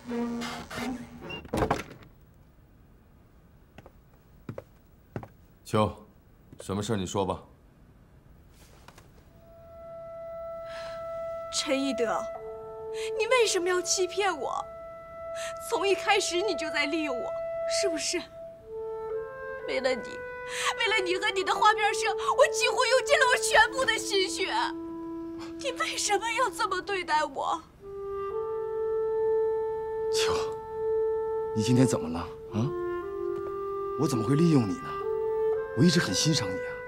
秋，什么事你说吧。 陈一德，你为什么要欺骗我？从一开始你就在利用我，是不是？为了你和你的花边社，我几乎用尽了我全部的心血。你为什么要这么对待我？ 秋，你今天怎么了啊？我怎么会利用你呢？我一直很欣赏你啊。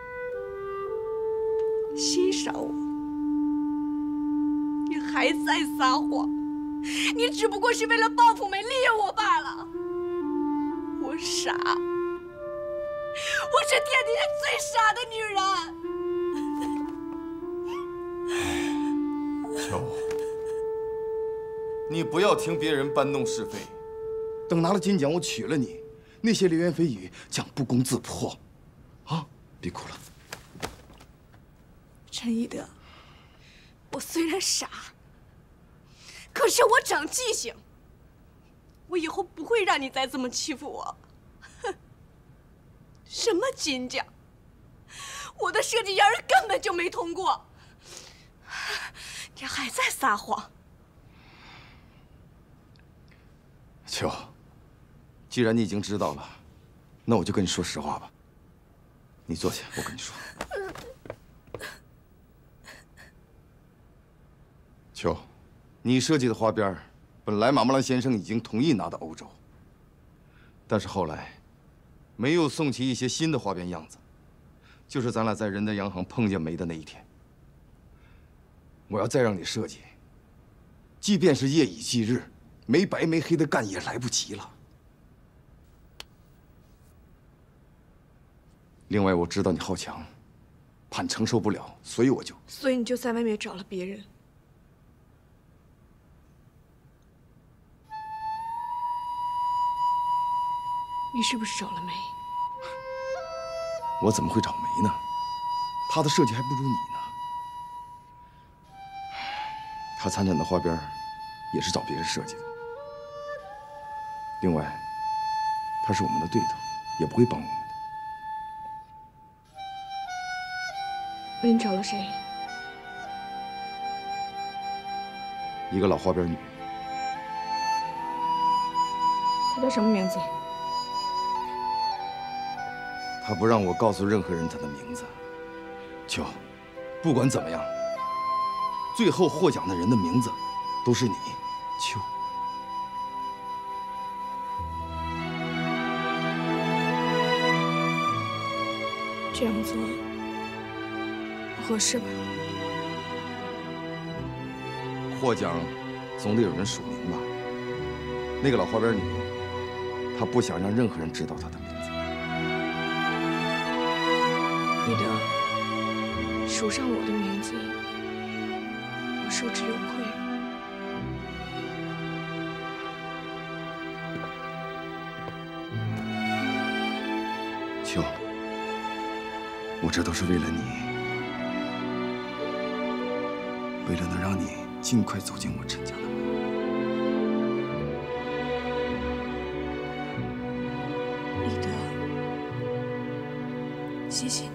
欣赏我？你还在撒谎！你只不过是为了报复美利用我罢了。我傻，我是天底下最傻的女人。 秋，你不要听别人搬弄是非。 等拿了金奖，我娶了你，那些流言蜚语将不攻自破。啊，别哭了。 陈一德，我虽然傻，可是我长记性。我以后不会让你再这么欺负我。哼，什么金奖？我的设计样儿根本就没通过。你还在撒谎。 秋，既然你已经知道了，那我就跟你说实话吧。你坐下，我跟你说。秋，你设计的花边，本来马木兰先生已经同意拿到欧洲，但是后来，梅又送起一些新的花边样子，就是咱俩在仁德洋行碰见梅的那一天。我要再让你设计，即便是夜以继日，没白没黑的干也来不及了。另外，我知道你好强，怕你承受不了，所以你就在外面找了别人。你是不是找了梅？ 我怎么会找梅呢？她的设计还不如你呢。她参展的花边也是找别人设计的。另外，她是我们的对头，也不会帮我们的。 那你找了谁？ 一个老花边女。 她叫什么名字？ 她不让我告诉任何人她的名字。秋，不管怎么样，最后获奖的人的名字都是你，秋。 这样做不合适吧？ 获奖总得有人署名吧？那个老花边女，她不想让任何人知道她的名字。 彼得，署上我的名字，我受之有愧。 秋，我这都是为了你，为了能让你尽快走进我陈家的门。 彼得，谢谢你。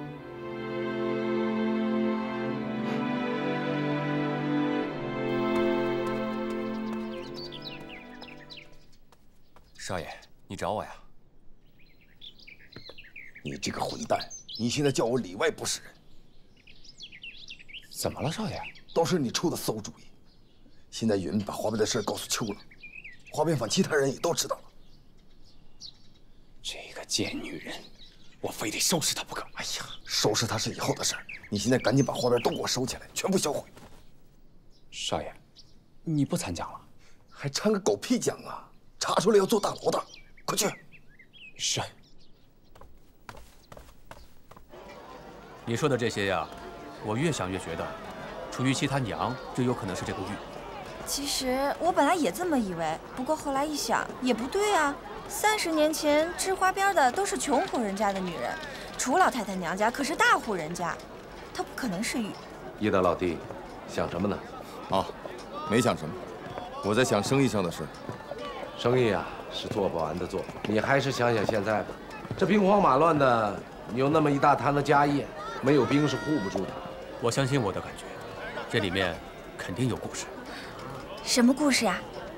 少爷，你找我呀？ 你这个混蛋！你现在叫我里外不是人。 怎么了，少爷？ 都是你出的馊主意。现在云把花边的事告诉秋了，花边坊其他人也都知道了。 这个贱女人，我非得收拾她不可。 哎呀，收拾她是以后的事儿，你现在赶紧把花边都给我收起来，全部销毁。 少爷，你不参奖了？ 还参个狗屁奖啊！查出来要坐大牢的，快去！ 是。你说的这些呀，我越想越觉得，楚玉期他娘最有可能是这个玉。 其实我本来也这么以为，不过后来一想，也不对啊。30年前织花边的都是穷苦人家的女人，楚老太太娘家可是大户人家，她不可能是玉。 叶大老弟，想什么呢？ 啊，没想什么， 我在想生意上的事。 生意啊，是做不完的做。你还是想想现在吧，这兵荒马乱的，你有那么一大摊子家业，没有兵是护不住的。 我相信我的感觉，这里面肯定有故事。 什么故事呀？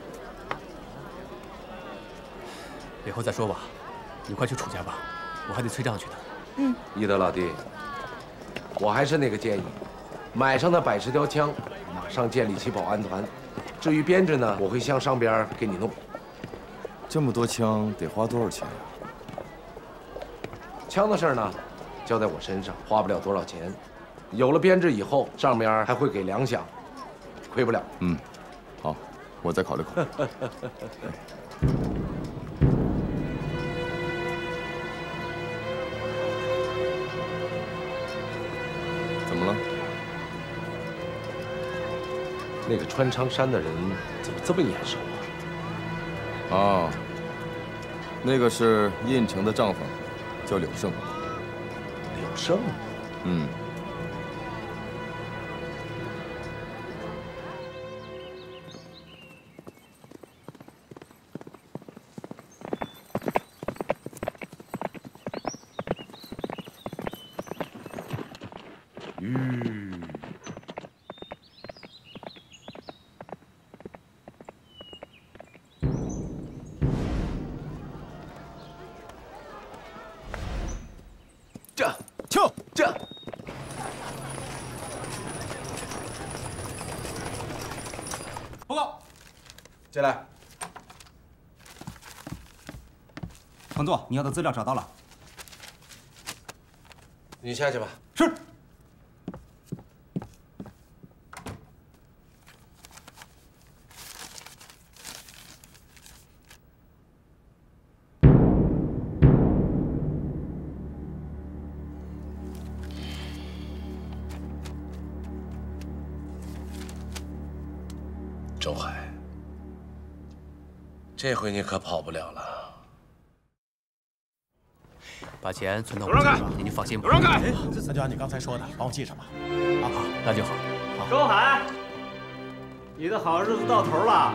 以后再说吧，你快去楚家吧，我还得催账去呢。 一德老弟，我还是那个建议，买上那110条枪，马上建立起保安团。至于编制呢，我会向上边给你弄。 这么多枪得花多少钱呀？ 枪的事呢，交在我身上，花不了多少钱。有了编制以后，上面还会给粮饷，亏不了。 好，我再考虑考虑。怎么了？ 那个穿长衫的人怎么这么眼熟啊？ 啊，那个是郦城的账房，叫柳胜。 柳胜。 报告， 进来。 彭座，你要的资料找到了。 你下去吧。 是。 周海，这回你可跑不了了。 把钱存到我这里，您放心吧。 让开！那就按你刚才说的，帮我记上吧。 好，那就好。 周海，你的好日子到头了。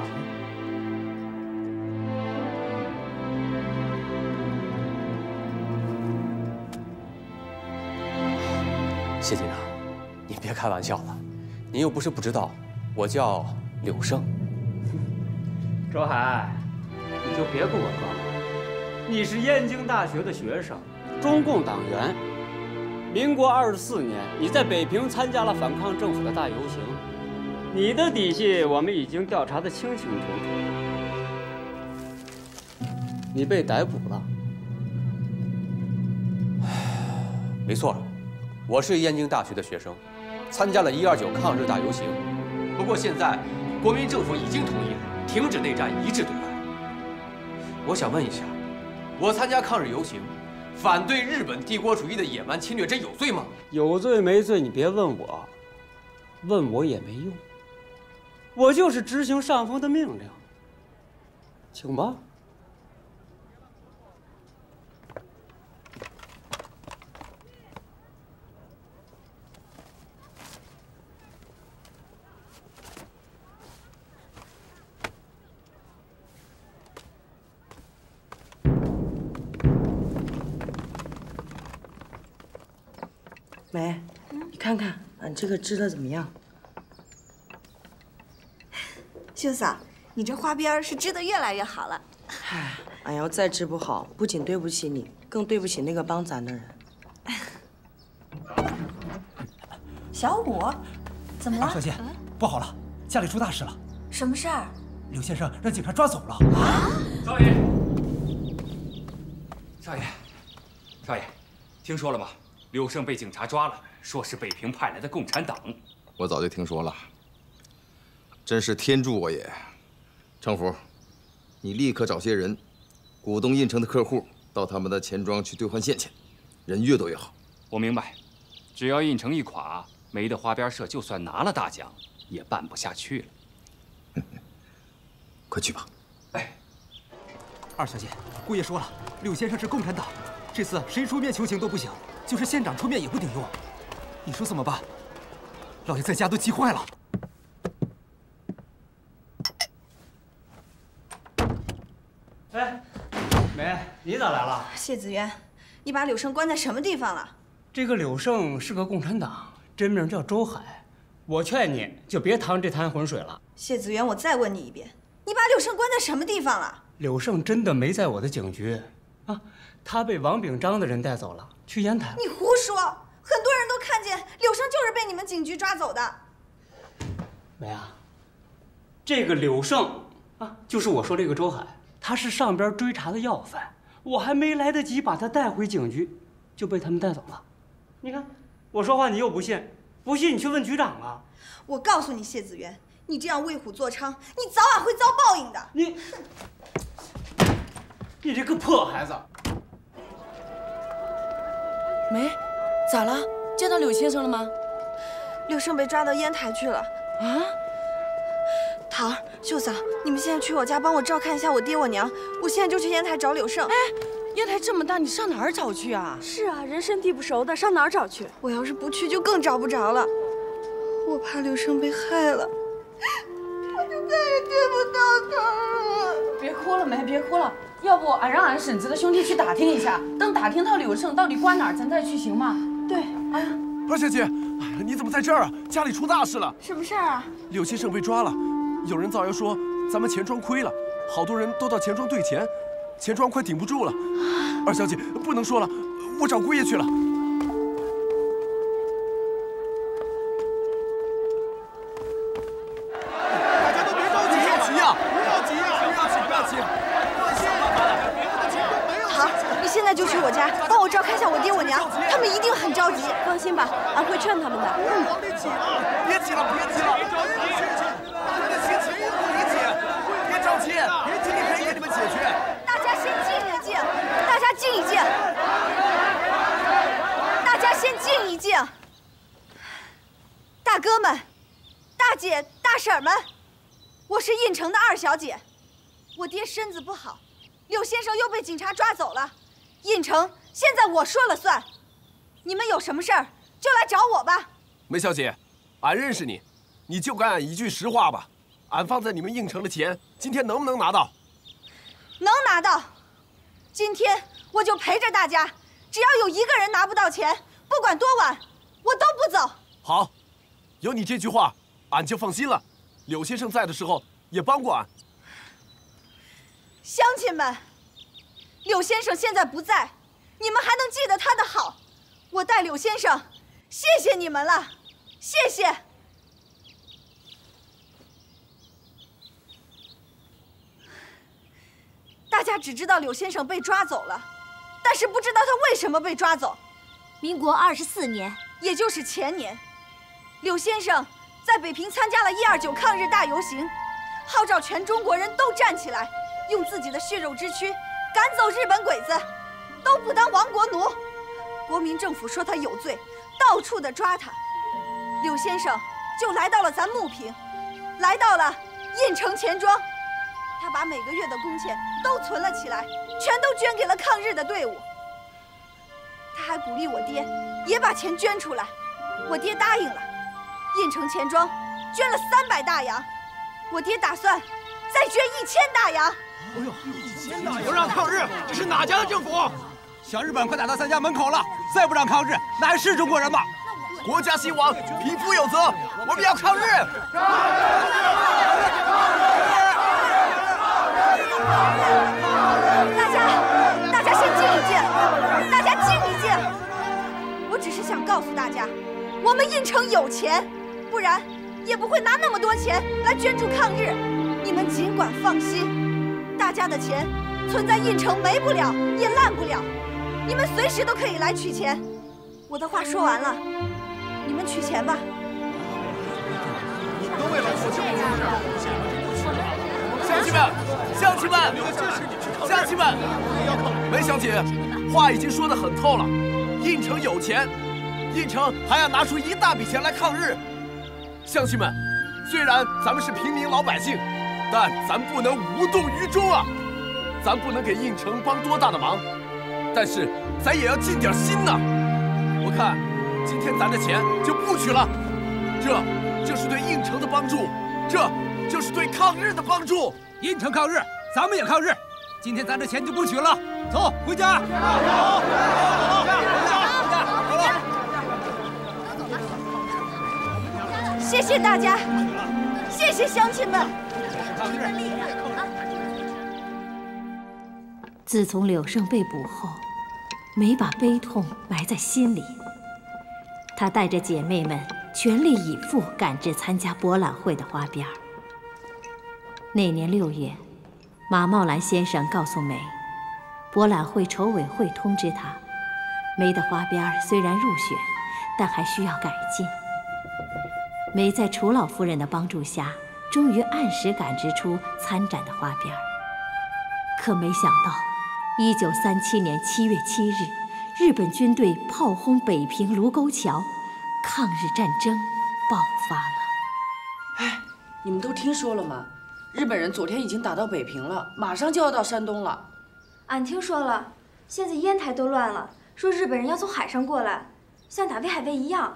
谢警长，您别开玩笑了，您又不是不知道，我叫柳胜。 周海，你就别跟我装了，你是燕京大学的学生，中共党员。民国24年，你在北平参加了反抗政府的大游行，你的底细我们已经调查得清清楚楚。你被逮捕了。 没错，我是燕京大学的学生，参加了129抗日大游行。不过现在，国民政府已经同意了停止内战，一致对外。我想问一下，我参加抗日游行，反对日本帝国主义的野蛮侵略，这有罪吗？ 有罪没罪，你别问我，问我也没用。我就是执行上峰的命令，请吧。 梅，你看看俺这个织的怎么样？ 秀嫂，你这花边是织得越来越好了。 唉，俺要再织不好，不仅对不起你，更对不起那个帮咱的人。 小五，怎么了？ 少爷，不好了，家里出大事了。 什么事儿？ 柳先生让警察抓走了。 啊！ 少爷，少爷，少爷，听说了吗？柳胜被警察抓了，说是北平派来的共产党。 我早就听说了，真是天助我也。程福，你立刻找些人，鼓动郦城的客户到他们的钱庄去兑换现钱，人越多越好。 我明白，只要郦城一垮，梅的花边社就算拿了大奖，也办不下去了。 快去吧。 哎， 二小姐，姑爷说了，柳先生是共产党，这次谁出面求情都不行。就是县长出面也不顶用，你说怎么办？老爷在家都急坏了。 你咋来了？ 谢子元，你把柳胜关在什么地方了？ 这个柳胜是个共产党，真名叫周海。我劝你就别趟这滩浑水了。 谢子元，我再问你一遍，你把柳胜关在什么地方了？ 柳胜真的没在我的警局，啊，他被王炳章的人带走了，去烟台。 你胡说！很多人都看见柳胜就是被你们警局抓走的。 梅啊，这个柳胜啊，就是我说这个周海，他是上边追查的要犯，我还没来得及把他带回警局，就被他们带走了。你看，我说话你又不信，不信你去问局长啊。 我告诉你，谢子元，你这样为虎作伥，你早晚会遭报应的。 你这个破孩子！ 梅，咋了？见到柳先生了吗？ 柳胜被抓到烟台去了。 啊？ 桃儿、秀嫂，你们现在去我家帮我照看一下我爹我娘，我现在就去烟台找柳胜。 哎，烟台这么大，你上哪儿找去啊？ 是啊，人生地不熟的，上哪儿找去？ 我要是不去，就更找不着了。我怕柳胜被害了，我就再也见不到他了。 别哭了，梅，别哭了。要不俺让俺婶子的兄弟去打听一下，等打听到柳胜到底关哪儿，咱再去行吗？ 对。 哎呀， 二小姐，你怎么在这儿啊？家里出大事了！ 什么事儿啊？ 柳先生被抓了，有人造谣说咱们钱庄亏了，好多人都到钱庄兑钱，钱庄快顶不住了。二小姐，不能说了，我找姑爷去了。 大家都别着急，不要急呀！不要急呀！ 不要急，不要急！ 好，你现在就去我家，帮我照看一下我爹我娘，他们一定很着急。 放心吧，俺会劝他们的。 别急了，别急了，别急了，大家的心情我理解，别着急，今天可以给你们解决。 大家先静一静，大家静一静，大家先静一静。大哥们、大姐、大婶们，我是印城的二小姐，我爹身子不好，柳先生又被警察抓走了，印城现在我说了算，你们有什么事儿就来找我吧。 梅小姐，俺认识你，你就给俺一句实话吧。俺放在你们应城的钱，今天能不能拿到？ 能拿到。今天我就陪着大家，只要有一个人拿不到钱，不管多晚，我都不走。 好，有你这句话，俺就放心了。柳先生在的时候也帮过俺。 乡亲们，柳先生现在不在，你们还能记得他的好，我代柳先生谢谢你们了，谢谢。大家只知道柳先生被抓走了，但是不知道他为什么被抓走。 民国24年， 也就是前年，柳先生在北平参加了129抗日大游行，号召全中国人都站起来，用自己的血肉之躯赶走日本鬼子，都不当亡国奴。国民政府说他有罪，到处的抓他。柳先生就来到了咱牟平，来到了印城钱庄。他把每个月的工钱都存了起来，全都捐给了抗日的队伍。他还鼓励我爹也把钱捐出来，我爹答应了。印城钱庄捐了300大洋，我爹打算再捐1000大洋。 哎呦，1000大洋！不让抗日，这是哪家的政府？小日本快打到咱家门口了，再不让抗日，那还是中国人吗？国家兴亡，匹夫有责，我们要抗日！ 大家先静一静，大家静一静。我只是想告诉大家，我们印城有钱，不然也不会拿那么多钱来捐助抗日。你们尽管放心，大家的钱存在印城没不了，也烂不了。你们随时都可以来取钱。我的话说完了，你们取钱吧。 都为了复兴抗日。 乡亲们，乡亲们，乡亲们，梅小姐，话已经说得很透了。印城有钱，印城还要拿出一大笔钱来抗日。乡亲们，虽然咱们是平民老百姓，但咱不能无动于衷啊！咱不能给印城帮多大的忙，但是咱也要尽点心呐。我看今天咱的钱就不取了，这就是对印城的帮助，这就是对抗日的帮助。 印城抗日，咱们也抗日。今天咱这钱就不取了， 走，回家。 谢谢大家，谢谢乡亲们。 自从柳胜被捕后，梅把悲痛埋在心里。她带着姐妹们全力以赴赶至参加博览会的花边。那年6月，马茂兰先生告诉梅，博览会筹委会通知他，梅的花边虽然入选，但还需要改进。梅在楚老夫人的帮助下，终于按时赶制出参展的花边。可没想到，1937年7月7日，日本军队炮轰北平卢沟桥，抗日战争爆发了。 哎，你们都听说了吗？日本人昨天已经打到北平了，马上就要到山东了。 俺听说了，现在烟台都乱了，说日本人要从海上过来，像打围海卫一样。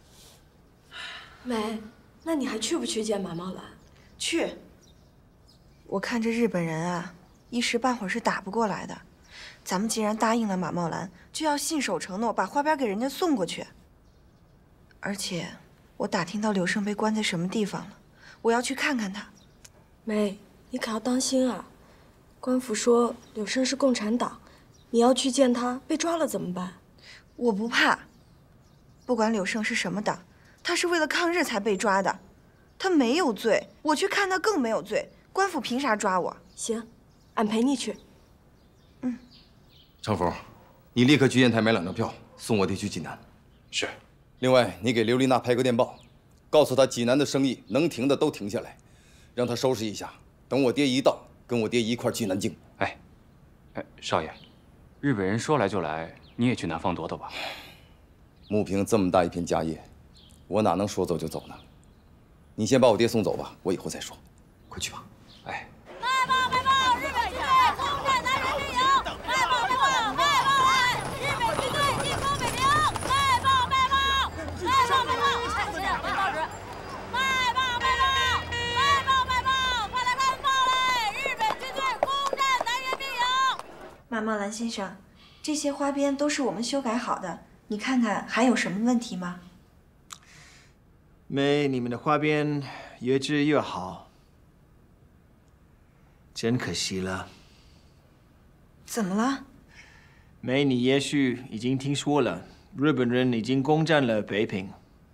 梅，那你还去不去见马茂兰？ 去。我看这日本人啊，一时半会儿是打不过来的。咱们既然答应了马茂兰，就要信守承诺，把花边给人家送过去。而且，我打听到柳胜被关在什么地方了，我要去看看他。 梅，你可要当心啊！官府说柳胜是共产党，你要去见他，被抓了怎么办？ 我不怕。不管柳胜是什么党，他是为了抗日才被抓的，他没有罪。我去看他更没有罪，官府凭啥抓我？ 行，俺陪你去。 程福，你立刻去烟台买2张票，送我爹去济南。 是。 另外，你给刘丽娜拍个电报，告诉她济南的生意能停的都停下来，让她收拾一下。等我爹一到，跟我爹一块去南京。 哎，少爷，日本人说来就来，你也去南方躲躲吧。 牟平这么大一片家业，我哪能说走就走呢？你先把我爹送走吧，我以后再说。快去吧。哎。 卖报！日本军队攻占南人兵营！卖报！日本军队进攻北平！卖报！快来看报来！日本军队攻占南人兵营！ 马茂兰先生，这些花边都是我们修改好的，你看看还有什么问题吗？ 梅，你们的花边越织越好，真可惜了。 怎么了？ 梅，你也许已经听说了，日本人已经攻占了北平。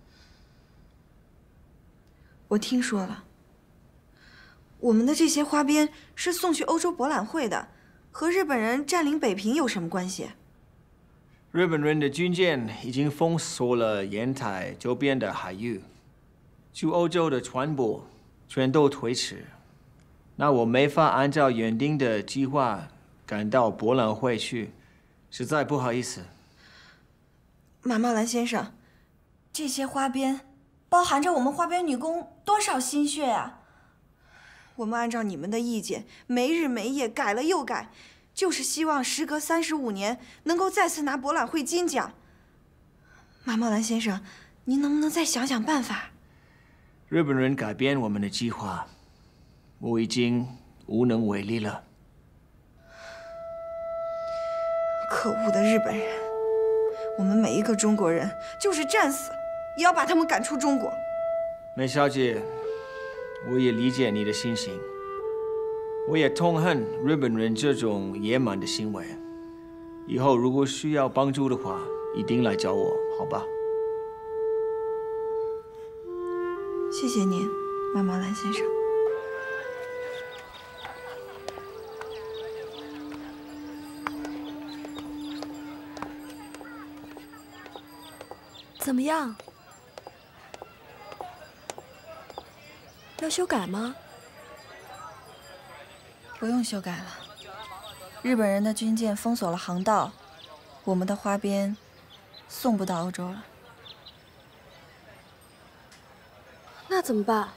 我听说了。我们的这些花边是送去欧洲博览会的，和日本人占领北平有什么关系？ 日本人的军舰已经封锁了烟台周边的海域，去欧洲的船舶全都推迟。那我没法按照原定的计划赶到博览会去，实在不好意思。 马茂兰先生，这些花边包含着我们花边女工多少心血啊！我们按照你们的意见，没日没夜改了又改，就是希望时隔35年能够再次拿博览会金奖。马茂兰先生，您能不能再想想办法？ 日本人改变我们的计划，我已经无能为力了。 可恶的日本人！我们每一个中国人就是战死，也要把他们赶出中国。 梅小姐，我也理解你的心情，我也痛恨日本人这种野蛮的行为。以后如果需要帮助的话，一定来找我，好吧？ 谢谢您，马茂兰先生。 怎么样？要修改吗？ 不用修改了。日本人的军舰封锁了航道，我们的花边送不到欧洲了。 那怎么办？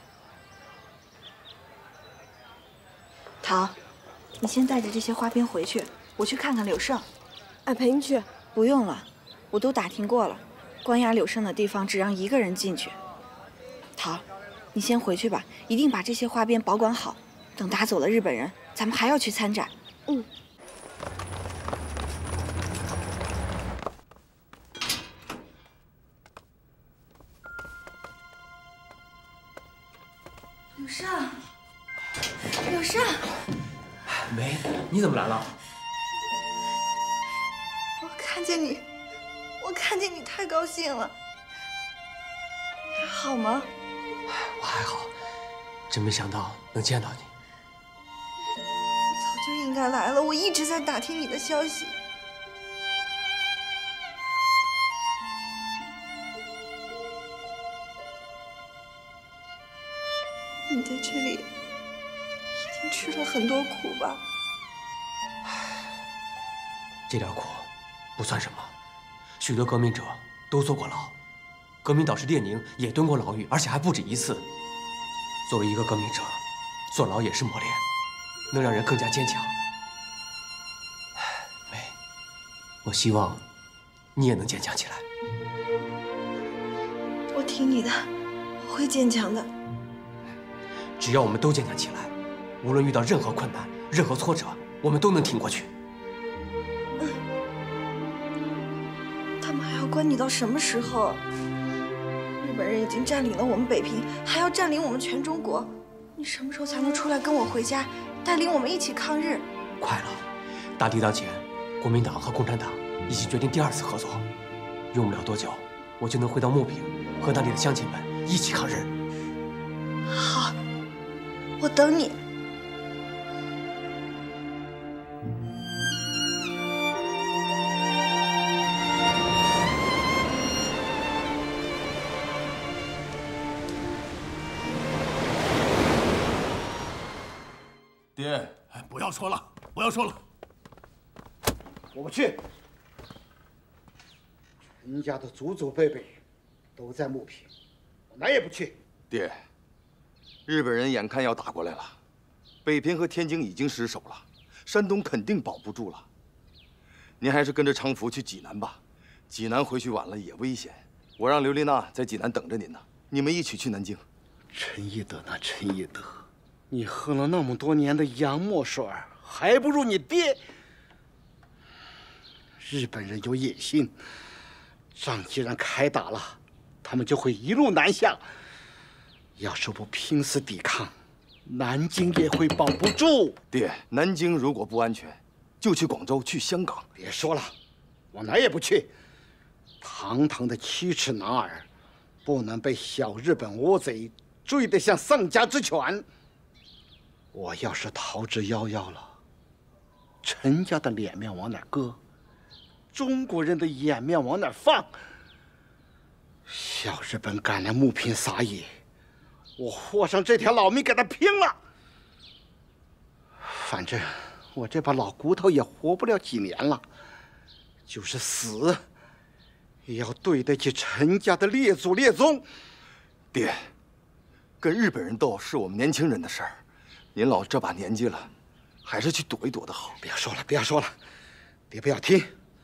桃，你先带着这些花边回去，我去看看柳胜。 俺陪你去。 不用了，我都打听过了。关押柳胜的地方只让一个人进去。桃，你先回去吧，一定把这些花边保管好。等打走了日本人，咱们还要去参展。 有胜，有胜， 梅，你怎么来了？ 我看见你，我看见你太高兴了。你还好吗？ 我还好，真没想到能见到你。 我早就应该来了，我一直在打听你的消息。你在这里已经吃了很多苦吧？ 这点苦不算什么，许多革命者都坐过牢，革命导师列宁也蹲过牢狱，而且还不止一次。作为一个革命者，坐牢也是磨练，能让人更加坚强。梅，我希望你也能坚强起来。 我听你的，我会坚强的。 只要我们都坚强起来，无论遇到任何困难、任何挫折，我们都能挺过去。 他们还要关你到什么时候？日本人已经占领了我们北平，还要占领我们全中国。你什么时候才能出来跟我回家，带领我们一起抗日？ 快了，大敌当前，国民党和共产党已经决定第2次合作，用不了多久，我就能回到牟平，和那里的乡亲们一起抗日。 好，我等你。 爹， 不要说了，不要说了， 我不去。陈家的祖祖辈辈都在牟平，我哪也不去。 爹，日本人眼看要打过来了，北平和天津已经失守了，山东肯定保不住了。您还是跟着常福去济南吧，济南回去晚了也危险。我让刘丽娜在济南等着您呢，你们一起去南京。 陈义德呐，陈义德，你喝了那么多年的洋墨水，还不如你爹。日本人有野心，仗既然开打了，他们就会一路南下。要是不拼死抵抗，南京也会保不住。 爹，南京如果不安全，就去广州，去香港。 别说了，我哪也不去。堂堂的7尺男儿，不能被小日本倭贼追得像丧家之犬。我要是逃之夭夭了，陈家的脸面往哪搁？中国人的颜面往哪放？小日本敢来牟平撒野，我豁上这条老命给他拼了！反正我这把老骨头也活不了几年了，就是死，也要对得起陈家的列祖列宗。 爹，跟日本人斗是我们年轻人的事儿，您老这把年纪了，还是去躲一躲的好。 不要说了，不要说了，爹不要听。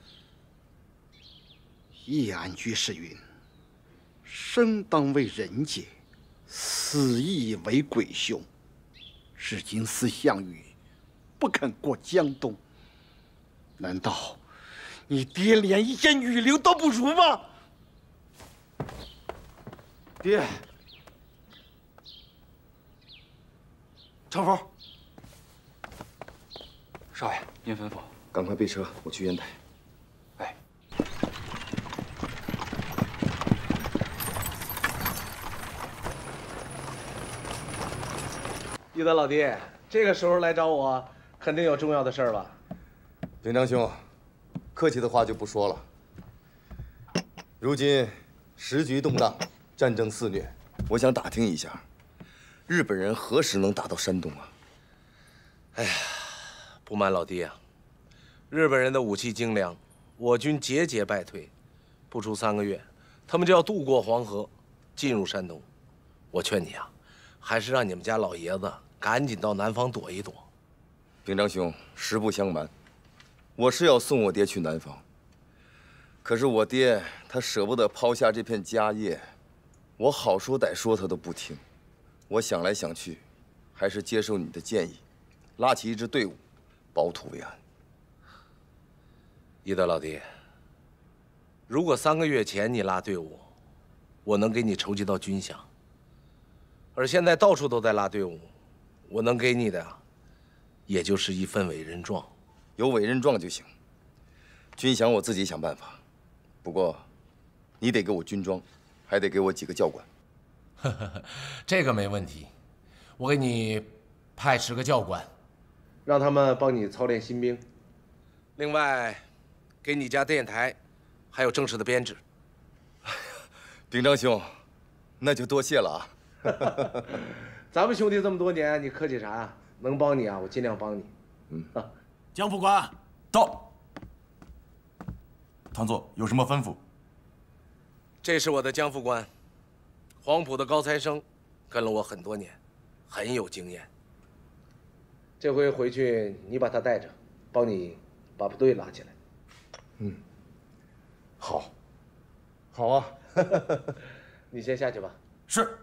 易安居士云：“生当为人杰，死亦为鬼雄。”日今思项羽不肯过江东，难道你爹连一件女流都不如吗？ 爹，常福， 少爷，您吩咐。 赶快备车，我去烟台。 哎。 义德老弟，这个时候来找我，肯定有重要的事儿吧？ 平章兄，客气的话就不说了。如今时局动荡，战争肆虐，我想打听一下，日本人何时能打到山东啊？ 哎呀，不瞒老弟啊，日本人的武器精良，我军节节败退，不出3个月，他们就要渡过黄河，进入山东。我劝你啊，还是让你们家老爷子赶紧到南方躲一躲。 平章兄，实不相瞒，我是要送我爹去南方，可是我爹他舍不得抛下这片家业，我好说歹说他都不听。我想来想去，还是接受你的建议，拉起一支队伍，保土为安。 义德老弟，如果3个月前你拉队伍，我能给你筹集到军饷。 而现在到处都在拉队伍，我能给你的呀，也就是一份委任状。 有委任状就行。军饷我自己想办法，不过你得给我军装，还得给我几个教官。 这个没问题，我给你派10个教官，让他们帮你操练新兵。另外，给你家电台还有正式的编制。 秉章兄，那就多谢了啊。 咱们兄弟这么多年，你客气啥呀？能帮你啊，我尽量帮你。 江副官到。堂座有什么吩咐？ 这是我的江副官，黄埔的高材生，跟了我很多年，很有经验。这回回去你把他带着，帮你把部队拉起来。 好，好啊。 你先下去吧。 是。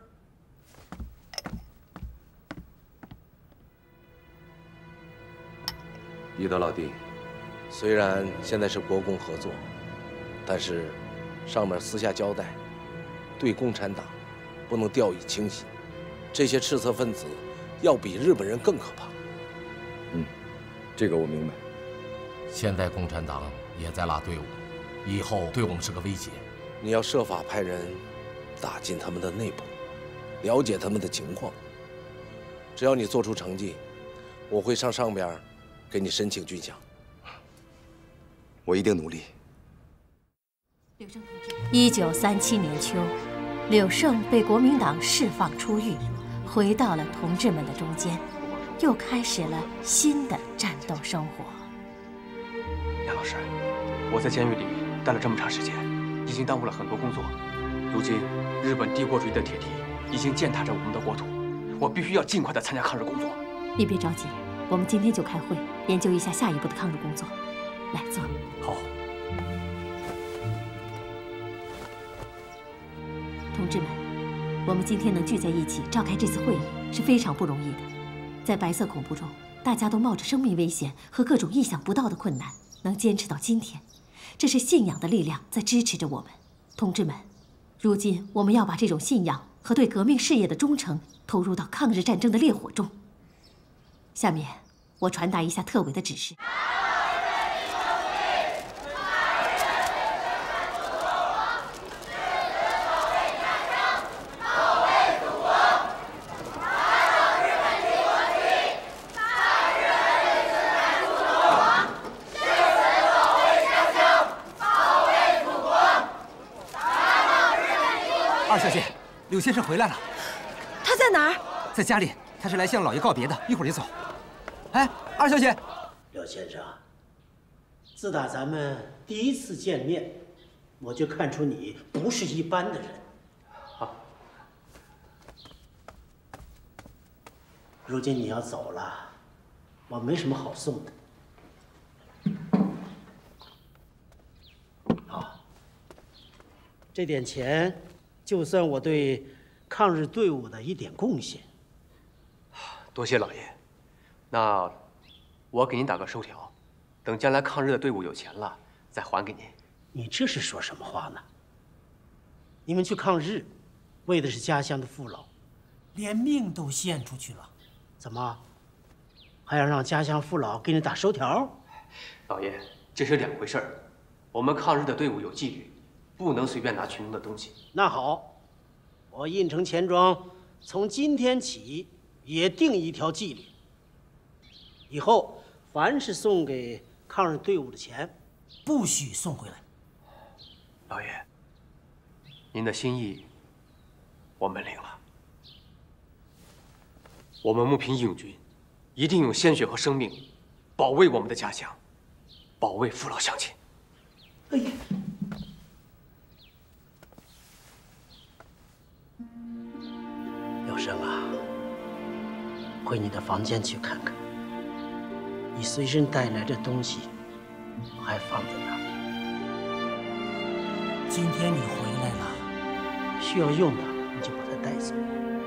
彼得老弟，虽然现在是国共合作，但是上面私下交代，对共产党不能掉以轻心，这些赤色分子要比日本人更可怕。 这个我明白。 现在共产党也在拉队伍，以后对我们是个威胁。你要设法派人打进他们的内部，了解他们的情况。只要你做出成绩，我会上边给你申请军饷。 我一定努力。 1937年秋，柳胜被国民党释放出狱，回到了同志们的中间，又开始了新的战斗生活。 杨老师，我在监狱里待了这么长时间，已经耽误了很多工作。如今日本帝国主义的铁蹄已经践踏着我们的国土，我必须要尽快的参加抗日工作。 你别着急，我们今天就开会，研究一下下一步的抗日工作。来，坐。 好。 同志们，我们今天能聚在一起召开这次会议是非常不容易的。在白色恐怖中，大家都冒着生命危险和各种意想不到的困难，能坚持到今天，这是信仰的力量在支持着我们。同志们，如今我们要把这种信仰和对革命事业的忠诚投入到抗日战争的烈火中。下面我传达一下特委的指示。 二小姐，柳先生回来了。 他在哪儿？ 在家里，他是来向老爷告别的，一会儿就走。哎，二小姐。 柳先生，自打咱们第一次见面，我就看出你不是一般的人。好，如今你要走了，我没什么好送的。好，这点钱，就算我对抗日队伍的一点贡献。 多谢老爷，那我给您打个收条，等将来抗日的队伍有钱了，再还给您。 你这是说什么话呢？你们去抗日，为的是家乡的父老，连命都献出去了，怎么还要让家乡父老给你打收条？ 老爷，这是两回事儿。我们抗日的队伍有纪律，不能随便拿群众的东西。 那好，我印城钱庄从今天起也定一条纪律：以后凡是送给抗日队伍的钱，不许送回来。 老爷，您的心意我们领了。我们木平义勇军一定用鲜血和生命保卫我们的家乡，保卫父老乡亲。 哎呀！有生啊，回你的房间去看看，你随身带来的东西还放在哪儿？今天你回来了，需要用的你就把它带走。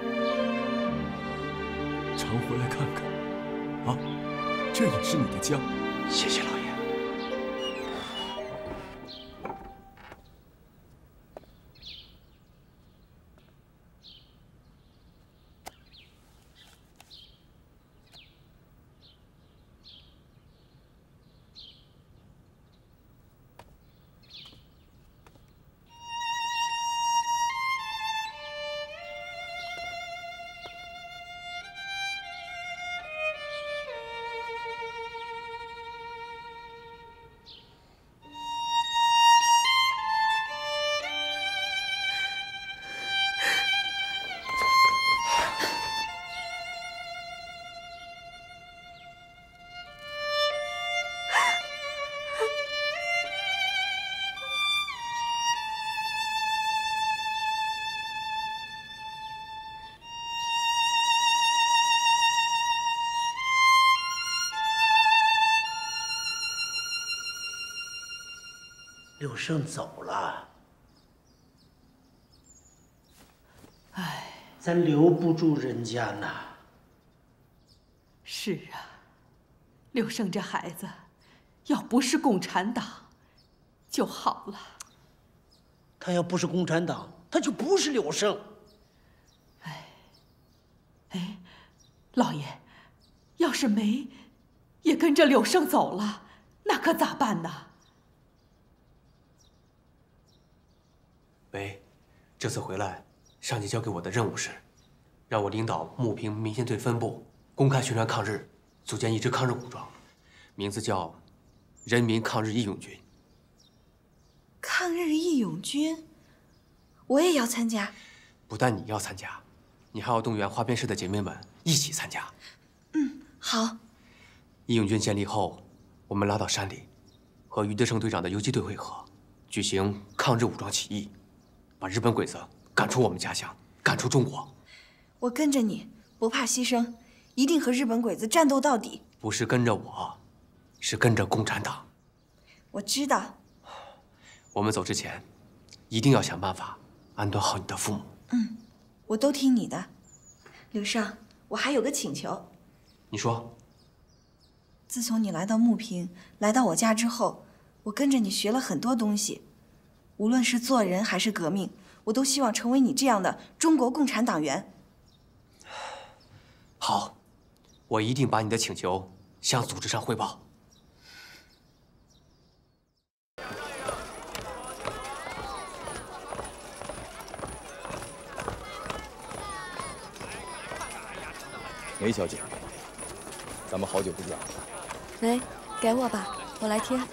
常回来看看，啊，这也是你的家。 谢谢老爷。 柳胜走了， 唉， 咱留不住人家呐。 是啊，柳胜这孩子，要不是共产党，就好了。 他要不是共产党，他就不是柳胜。 哎，老爷，要是梅也跟着柳胜走了，那可咋办呢？ 梅，这次回来，上级交给我的任务是，让我领导牟平民先队分部公开宣传抗日，组建一支抗日武装，名字叫“人民抗日义勇军”。 抗日义勇军，我也要参加。 不但你要参加，你还要动员花边市的姐妹们一起参加。 好。 义勇军建立后，我们拉到山里，和余德胜队长的游击队会合，举行抗日武装起义，把日本鬼子赶出我们家乡，赶出中国。 我跟着你，不怕牺牲，一定和日本鬼子战斗到底。 不是跟着我，是跟着共产党。 我知道。 我们走之前，一定要想办法安顿好你的父母。 我都听你的。柳胜，我还有个请求。 你说。 自从你来到牟平，来到我家之后，我跟着你学了很多东西，无论是做人还是革命，我都希望成为你这样的中国共产党员。 好，我一定把你的请求向组织上汇报。 梅小姐，咱们好久不见。 喂，给我吧，我来贴。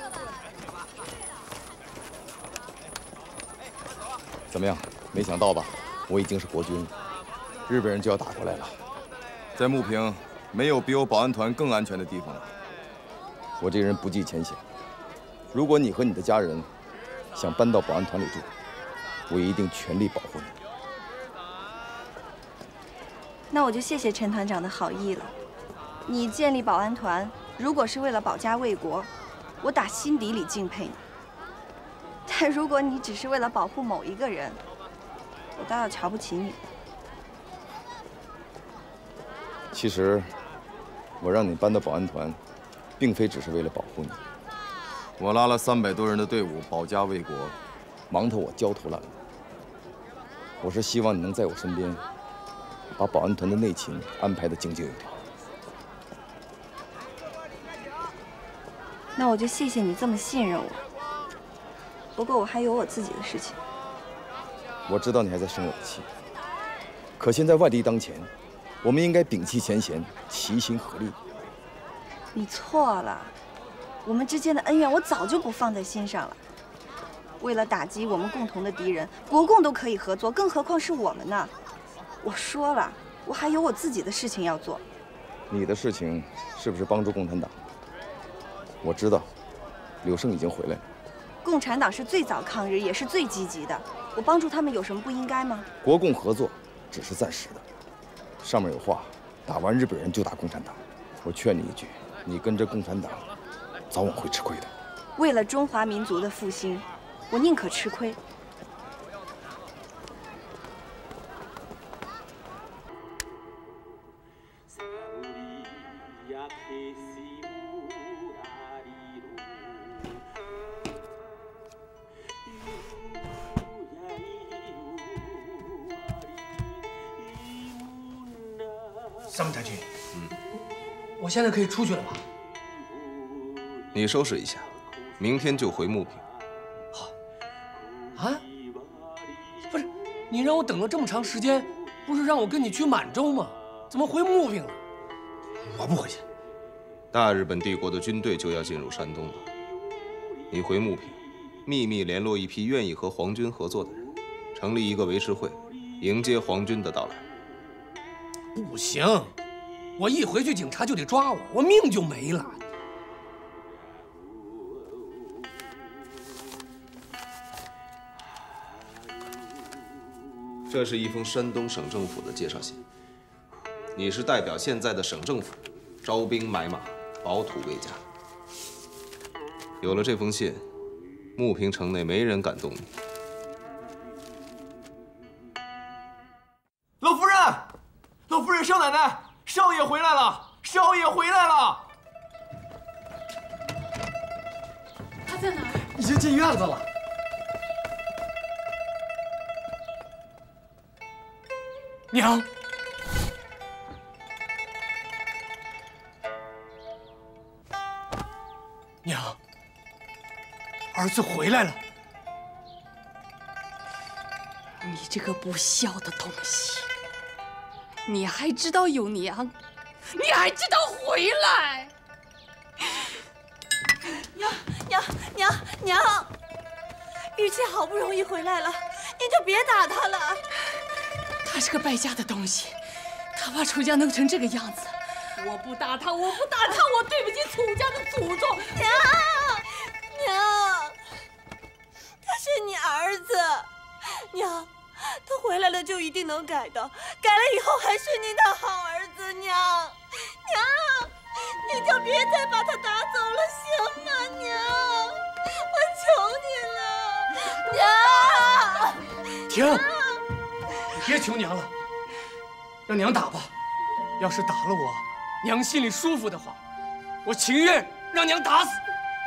怎么样？没想到吧？我已经是国军了，日本人就要打过来了。在牟平，没有比我保安团更安全的地方了。我这人不计前嫌，如果你和你的家人想搬到保安团里住，我一定全力保护你。 那我就谢谢陈团长的好意了。你建立保安团，如果是为了保家卫国，我打心底里敬佩你。但如果你只是为了保护某一个人，我倒要瞧不起你。 其实，我让你搬到保安团，并非只是为了保护你。我拉了300多人的队伍保家卫国，忙得我焦头烂额。我是希望你能在我身边，把保安团的内勤安排得井井有条。 那我就谢谢你这么信任我。不过我还有我自己的事情。 我知道你还在生我的气，可现在万敌当前，我们应该摒弃前嫌，齐心合力。 你错了，我们之间的恩怨我早就不放在心上了。为了打击我们共同的敌人，国共都可以合作，更何况是我们呢？我说了，我还有我自己的事情要做。 你的事情是不是帮助共产党？我知道，柳胜已经回来了。 共产党是最早抗日，也是最积极的。我帮助他们有什么不应该吗？ 国共合作只是暂时的，上面有话，打完日本人就打共产党。我劝你一句，你跟着共产党，早晚会吃亏的。 为了中华民族的复兴，我宁可吃亏。 张太君，我现在可以出去了吧？ 你收拾一下，明天就回牟平。 啊？不是，你让我等了这么长时间，不是让我跟你去满洲吗？怎么回牟平了？我不回去。 大日本帝国的军队就要进入山东了，你回牟平，秘密联络一批愿意和皇军合作的人，成立一个维持会，迎接皇军的到来。 不行，我一回去警察就得抓我，我命就没了。 这是一封山东省政府的介绍信，你是代表现在的省政府，招兵买马，保土为家。有了这封信， 牟平城内没人敢动你。 老夫人，老夫人，少奶奶，少爷回来了，少爷回来了。 他在哪儿？ 已经进院子了。娘。 娘，儿子回来了。 你这个不孝的东西，你还知道有娘，你还知道回来？ 娘，玉琪好不容易回来了，你就别打她了。 他是个败家的东西，他把楚家弄成这个样子。 我不打他，我对不起楚家的祖宗。 娘，他是你儿子，娘，他回来了就一定能改的，改了以后还是你的好儿子，娘，你就别再把他打走了，行吗，娘？我求你了，娘。 停，你别求娘了，让娘打吧。要是打了我。 娘心里舒服的话，我情愿让娘打死。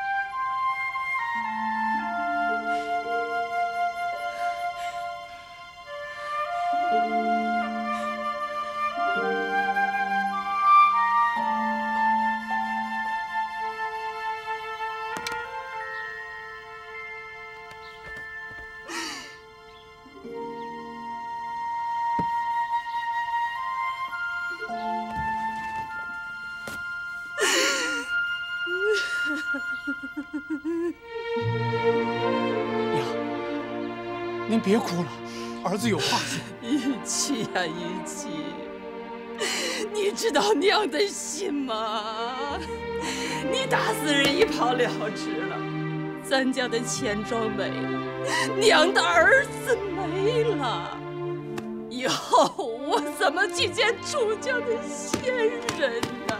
您别哭了，儿子有话说。 玉琪呀，玉琪，你知道娘的心吗？你打死人一跑了之了，咱家的钱庄没了，娘的儿子没了，以后我怎么去见楚家的先人呢？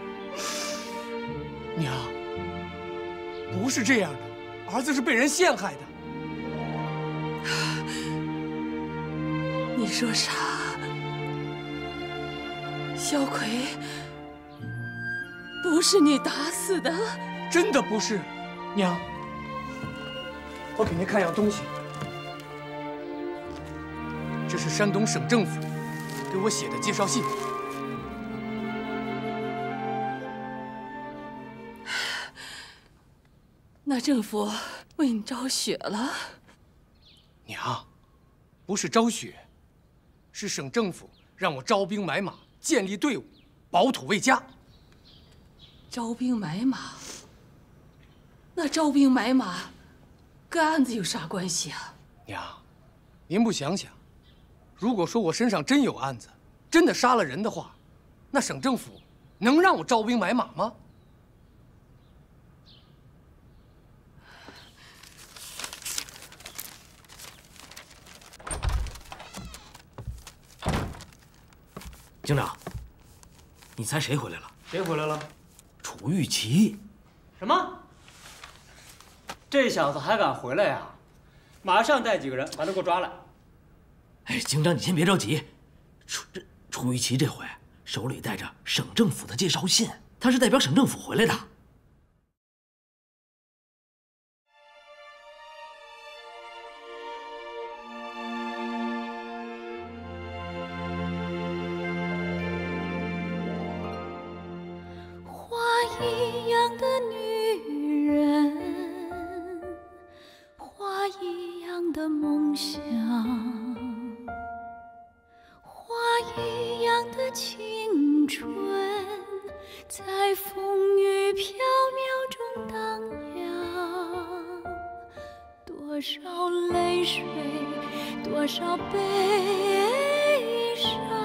娘，不是这样的，儿子是被人陷害的。 你说啥？小葵不是你打死的？ 真的不是，娘。我给您看样东西，这是山东省政府给我写的介绍信。 那政府为你昭雪了？ 娘，不是昭雪。 是省政府让我招兵买马，建立队伍，保土为家。 招兵买马？那招兵买马跟案子有啥关系啊？ 娘，您不想想，如果说我身上真有案子，真的杀了人的话，那省政府能让我招兵买马吗？ 警长，你猜谁回来了？ 谁回来了？ 楚玉琪。 什么？这小子还敢回来呀？马上带几个人把他给我抓来。 哎，警长，你先别着急。楚玉琪这回手里带着省政府的介绍信，他是代表省政府回来的。 一样的女人，花一样的梦想，花一样的青春，在风雨飘渺中荡漾。多少泪水，多少悲伤。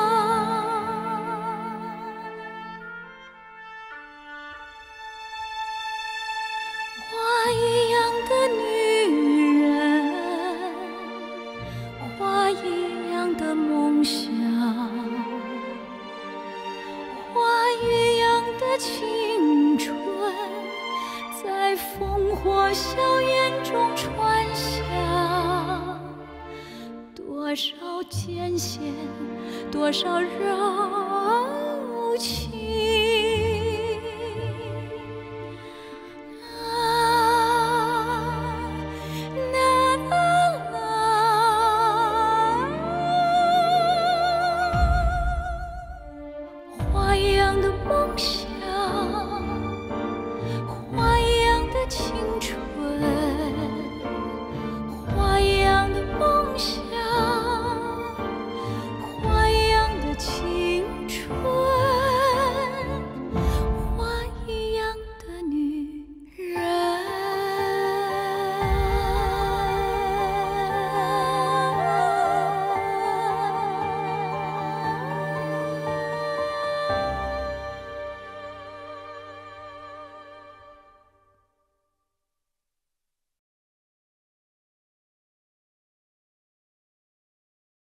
花一样的女人，花一样的梦想，花一样的青春，在烽火硝烟中。 新鲜，多少人